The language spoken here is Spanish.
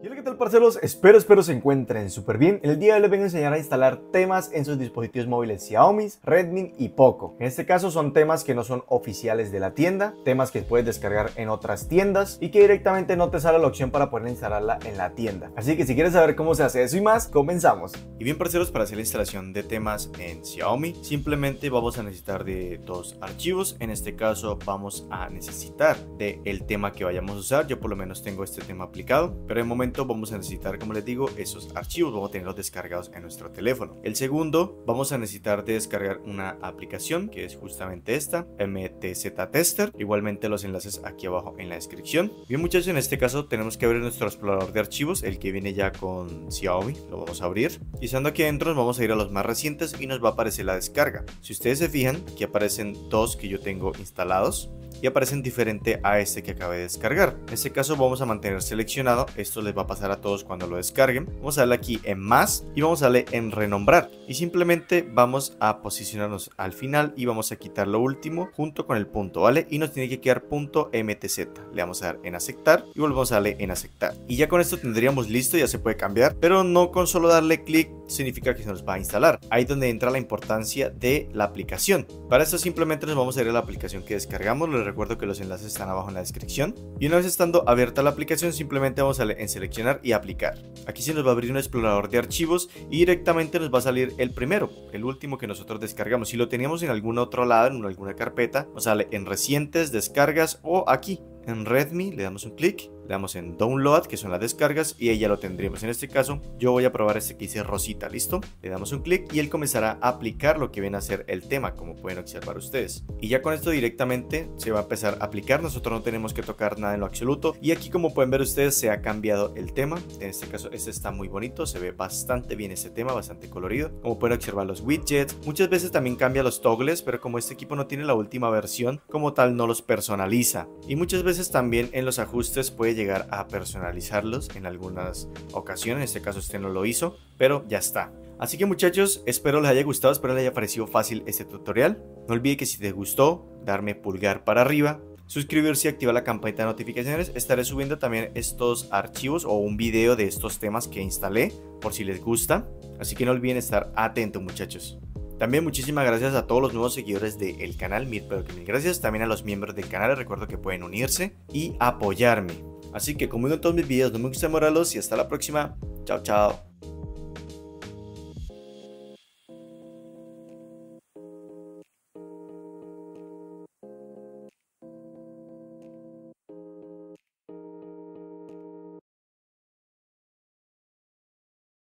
Y hola, ¿qué tal, parceros? Espero se encuentren súper bien. El día de hoy les vengo a enseñar a instalar temas en sus dispositivos móviles Xiaomi, Redmi y Poco. En este caso son temas que no son oficiales de la tienda, temas que puedes descargar en otras tiendas y que directamente no te sale la opción para poder instalarla en la tienda. Así que si quieres saber cómo se hace eso y más, comenzamos. Y bien, parceros, para hacer la instalación de temas en Xiaomi, simplemente vamos a necesitar de dos archivos. En este caso vamos a necesitar del tema que vayamos a usar. Yo por lo menos tengo este tema aplicado, pero en momento vamos a necesitar, como les digo, esos archivos. Vamos a tenerlos descargados en nuestro teléfono. El segundo, vamos a necesitar de descargar una aplicación que es justamente esta, MTZ Tester. Igualmente los enlaces aquí abajo en la descripción. Bien, muchachos, en este caso tenemos que abrir nuestro explorador de archivos, el que viene ya con Xiaomi. Lo vamos a abrir y estando aquí adentro nos vamos a ir a los más recientes y nos va a aparecer la descarga. Si ustedes se fijan, aquí aparecen dos que yo tengo instalados y aparecen diferente a este que acabé de descargar. En este caso vamos a mantener seleccionado. Esto les va a pasar a todos cuando lo descarguen. Vamos a darle aquí en más y vamos a darle en renombrar y simplemente vamos a posicionarnos al final y vamos a quitar lo último junto con el punto, ¿vale? Y nos tiene que quedar .mtz. Le vamos a dar en aceptar y volvemos a darle en aceptar y ya con esto tendríamos listo. Ya se puede cambiar, pero no con solo darle clic significa que se nos va a instalar. Ahí es donde entra la importancia de la aplicación. Para esto simplemente nos vamos a ir a la aplicación que descargamos. Les recuerdo que los enlaces están abajo en la descripción. Y una vez estando abierta la aplicación, simplemente vamos a darle en seleccionar y aplicar. Aquí se nos va a abrir un explorador de archivos y directamente nos va a salir el primero, el último que nosotros descargamos. Si lo teníamos en algún otro lado, en alguna carpeta, nos sale en recientes, descargas o aquí en Redmi. Le damos un clic, le damos en download, que son las descargas, y ahí ya lo tendríamos. En este caso yo voy a probar este que dice rosita. Listo, le damos un clic y él comenzará a aplicar lo que viene a ser el tema, como pueden observar ustedes, y ya con esto directamente se va a empezar a aplicar. Nosotros no tenemos que tocar nada en lo absoluto y aquí, como pueden ver ustedes, se ha cambiado el tema. En este caso este está muy bonito, se ve bastante bien este tema, bastante colorido. Como pueden observar los widgets, muchas veces también cambia los toggles, pero como este equipo no tiene la última versión, como tal no los personaliza, y muchas veces también en los ajustes puede llegar a personalizarlos en algunas ocasiones. En este caso este no lo hizo, pero ya está. Así que, muchachos, espero les haya gustado, espero les haya parecido fácil este tutorial. No olviden que si te gustó, darme pulgar para arriba, suscribirse y activar la campanita de notificaciones. Estaré subiendo también estos archivos o un video de estos temas que instalé por si les gusta. Así que no olviden estar atentos, muchachos. También muchísimas gracias a todos los nuevos seguidores del canal, pero que mil gracias. También a los miembros del canal, les recuerdo que pueden unirse y apoyarme. Así que, como digo en todos mis videos, no me gusta demorarlos y hasta la próxima. Chao, chao.